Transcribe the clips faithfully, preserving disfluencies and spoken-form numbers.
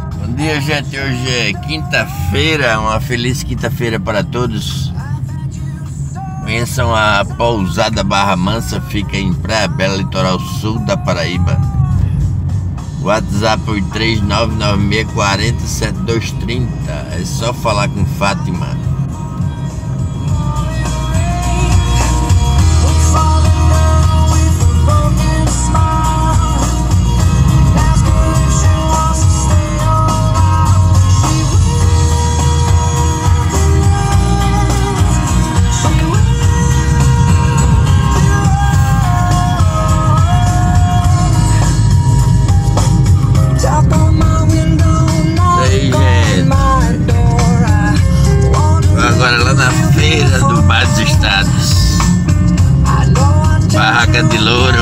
Bom dia, gente. Hoje é quinta-feira, uma feliz quinta-feira para todos. Conheçam a pousada Barra Mansa, fica em Praia Bela, litoral sul da Paraíba. WhatsApp três nove nove seis quatro zero sete dois três zero. É só falar com Fátima. Agora lá na feira do Bar dos Estados, Barraca de Louro.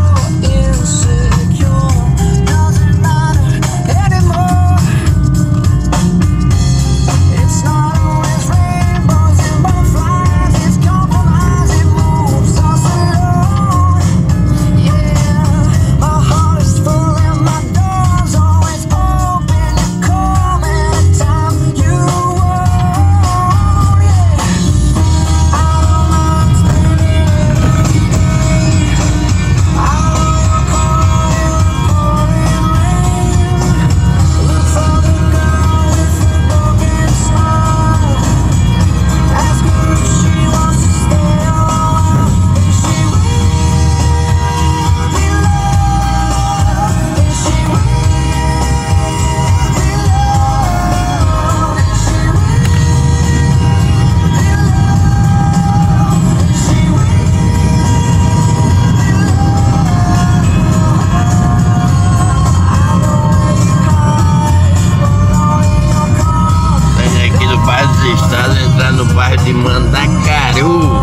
Estado, entrar no bairro de Mandacaru.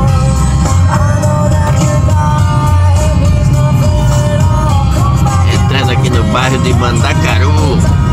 Entrando aqui no bairro de Mandacaru.